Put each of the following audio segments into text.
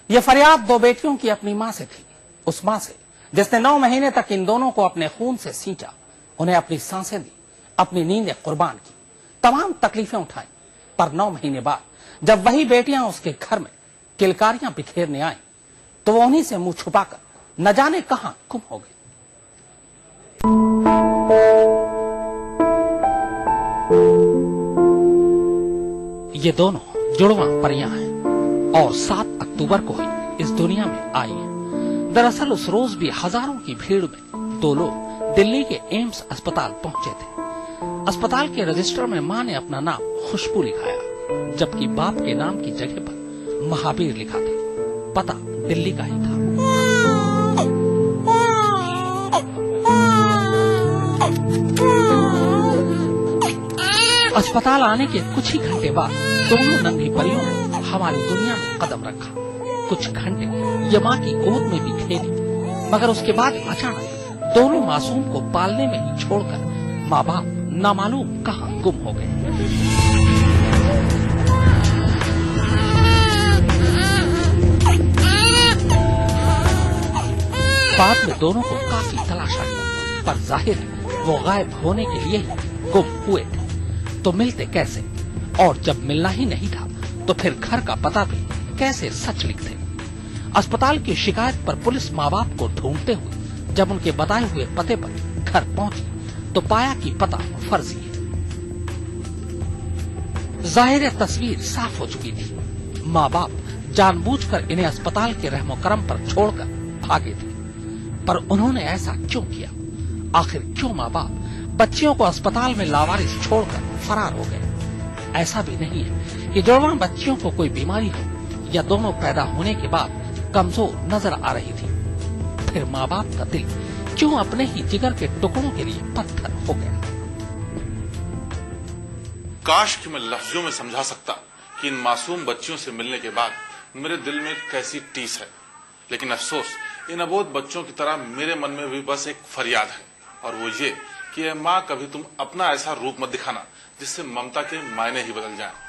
ये फरियाद दो बेटियों की अपनी मां से थी, उस मां से जिसने 9 महीने तक इन दोनों को अपने खून से सींचा, उन्हें अपनी सांसें दी, अपनी नींदें कुर्बान की, तमाम तकलीफें उठाई। पर 9 महीने बाद जब वही बेटियां उसके घर में किलकारियां बिखेरने आई तो वो उन्हीं से मुंह छुपाकर न जाने कहां गुम हो गई। ये दोनों जुड़वा परियां हैं और 7 अक्टूबर को ही इस दुनिया में आई हैं। दरअसल उस रोज भी हजारों की भीड़ में 2 लोग दिल्ली के एम्स अस्पताल पहुंचे थे। अस्पताल के रजिस्टर में मां ने अपना नाम खुशबू लिखाया, जबकि बाप के नाम की जगह पर महावीर लिखा था। पता दिल्ली का ही था। अस्पताल आने के कुछ ही घंटे बाद दोनों नन्ही परियों ने हमारी दुनिया में कदम रखा। कुछ घंटे ये मां की गोद में भी खेली, मगर उसके बाद अचानक दोनों मासूम को पालने में ही छोड़कर माँ बाप नामालूम कहां गुम हो गए। बाद में दोनों को काफी तलाशा गया, पर जाहिर है वो गायब होने के लिए ही गुम हुए थे। तो मिलते कैसे? और जब मिलना ही नहीं था तो फिर घर का पता भी कैसे सच लिखते? अस्पताल की शिकायत पर पुलिस माँ बाप को ढूंढते हुए जब उनके बताए हुए पते पर घर पहुंची तो पाया कि पता फर्जी है। जाहिर तस्वीर साफ हो चुकी थी। माँ बाप जानबूझकर इन्हें अस्पताल के रहमो करम पर छोड़कर भागे थे। पर उन्होंने ऐसा क्यों किया? आखिर क्यों माँ बाप बच्चियों को अस्पताल में लावारिस छोड़कर फरार हो गए? ऐसा भी नहीं है कि जुड़वा बच्चियों को कोई बीमारी हो या दोनों पैदा होने के बाद कमजोर नजर आ रही थी। फिर माँ बाप का दिल क्यों अपने ही जिगर के टुकड़ों के लिए पत्थर हो गया? काश कि मैं लफ्जों में समझा सकता कि इन मासूम बच्चियों से मिलने के बाद मेरे दिल में कैसी टीस है, लेकिन अफसोस इन अबोध बच्चों की तरह मेरे मन में भी बस एक फरियाद है, और वो ये कि माँ कभी तुम अपना ऐसा रूप मत दिखाना जिससे ममता के मायने ही बदल जाएं।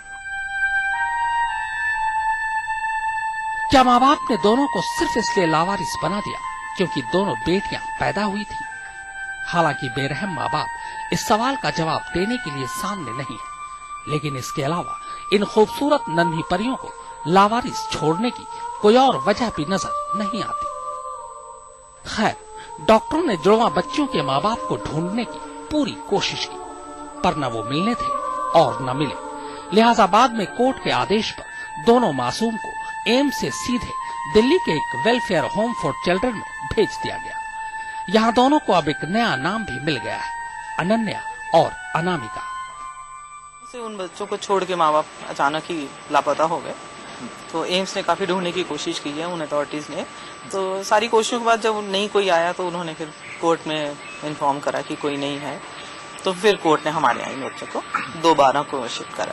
क्या माँ बाप ने दोनों को सिर्फ इसलिए लावारिस बना दिया क्योंकि दोनों बेटियां पैदा हुई थी? हालांकि बेरहम माँ बाप इस सवाल का जवाब देने के लिए सामने नहीं है, लेकिन इसके अलावा इन खूबसूरत नन्ही परियों को लावारिस छोड़ने की कोई और वजह भी नजर नहीं आती। खैर, डॉक्टरों ने जुड़वा बच्चों के माँ बाप को ढूंढने की पूरी कोशिश की, पर न वो मिलने थे और न मिले। लिहाजा बाद में कोर्ट के आदेश पर दोनों मासूम को एम्स से सीधे दिल्ली के एक वेलफेयर होम फॉर चिल्ड्रन में भेज दिया गया। यहाँ दोनों को अब एक नया नाम भी मिल गया है, अनन्या और अनामिका। उन बच्चों को छोड़ के माँ बाप अचानक ही लापता हो गए, तो एम्स ने काफी ढूंढने की कोशिश की है, उन अथॉरिटीज ने। तो सारी कोशिशों के बाद जब नहीं कोई आया तो उन्होंने फिर कोर्ट में इन्फॉर्म करा कि कोई नहीं है, तो फिर कोर्ट ने हमारे आई बच्चों को 2/12 को शिफ्ट करा।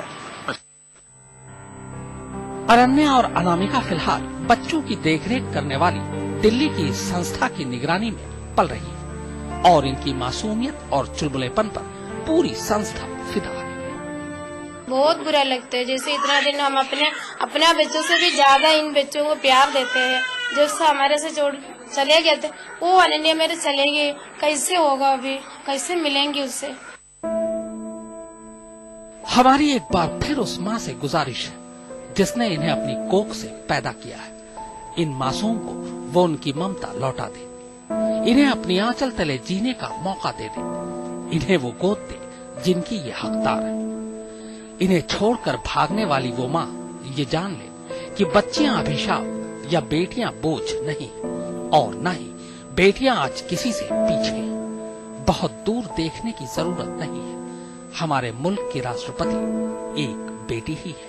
अनन्या और अनामिका फिलहाल बच्चों की देखरेख करने वाली दिल्ली की संस्था की निगरानी में पल रही है और इनकी मासूमियत और चुलबुलेपन पर पूरी संस्था फिदा है। बहुत बुरा लगता है, जैसे इतना दिन हम अपने बच्चों से भी ज्यादा इन बच्चों को प्यार देते हैं। जो हमारे से जोड़ चले गए थे वो अनन्या मेरे चले गए, कैसे होगा? अभी कैसे मिलेंगे उससे? हमारी एक बार फिर उस माँ से गुजारिश है जिसने इन्हें अपनी कोख से पैदा किया है। इन मासूम को वो उनकी ममता लौटा दे, इन्हें अपनी आंचल तले जीने का मौका दे दे, इन्हें वो गोद दे जिनकी ये हकदार है। इन्हें छोड़कर भागने वाली वो माँ ये जान ले कि बच्चियां अभिशाप या बेटियां बोझ नहीं, और न ही बेटियां आज किसी से पीछे हैं। बहुत दूर देखने की जरूरत नहीं है, हमारे मुल्क की राष्ट्रपति एक बेटी ही है।